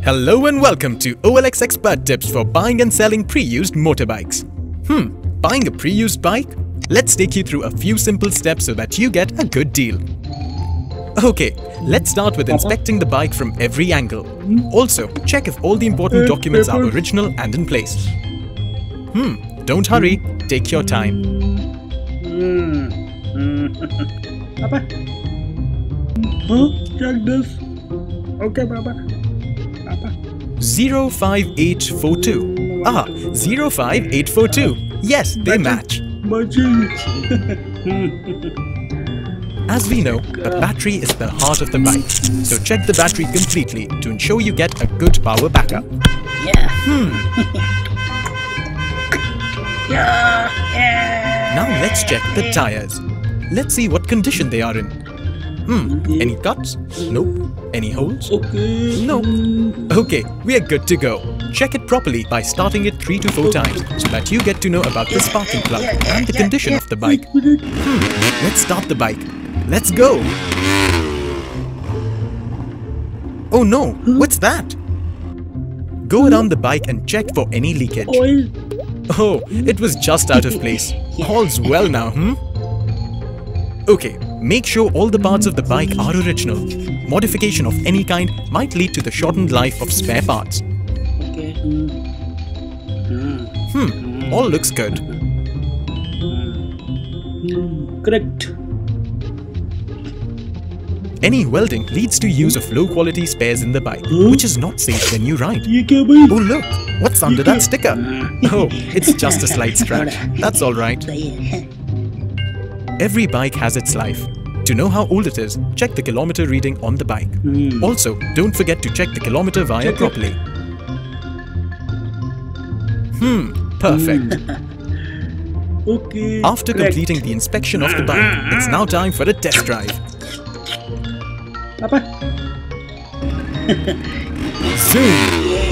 Hello and welcome to OLX Expert Tips for buying and selling pre-used motorbikes. Buying a pre-used bike? Let's take you through a few simple steps so that you get a good deal. Okay, let's start with inspecting the bike from every angle. Also, check if all the important documents are original and in place. Don't hurry, take your time. Papa? Check this. Okay, Papa. Papa. 05842. 05842. Yes, they match. As we know, the battery is the heart of the bike. So check the battery completely to ensure you get a good power backup. Now let's check the tires. Let's see what condition they are in. Any cuts? Nope. Any holes? Nope. Okay, we are good to go. Check it properly by starting it 3 to 4 times so that you get to know about the sparking plug and the condition of the bike. Let's start the bike. Let's go. Oh no, what's that? Go around the bike and check for any leakage. Oh, it was just out of place. All's well now, Okay, make sure all the parts of the bike are original. Modification of any kind might lead to the shortened life of spare parts. All looks good. Correct. Any welding leads to use of low-quality spares in the bike, which is not safe when you ride. Oh look, what's under that sticker? Oh, it's just a slight scratch. That's alright. Every bike has its life. To know how old it is, check the kilometer reading on the bike. Also, don't forget to check the kilometer wire properly. Perfect. Okay. After completing the inspection of the bike, it's now time for a test drive. Papa. Zoom!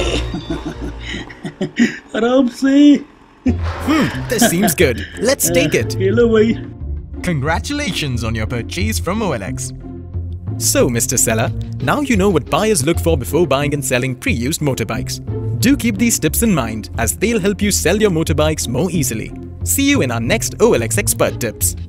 Aram se. This seems good. Let's take it. Hello, bhai. Congratulations on your purchase from OLX. So, Mr. Seller, now you know what buyers look for before buying and selling pre-used motorbikes. Do keep these tips in mind as they'll help you sell your motorbikes more easily. See you in our next OLX Expert Tips.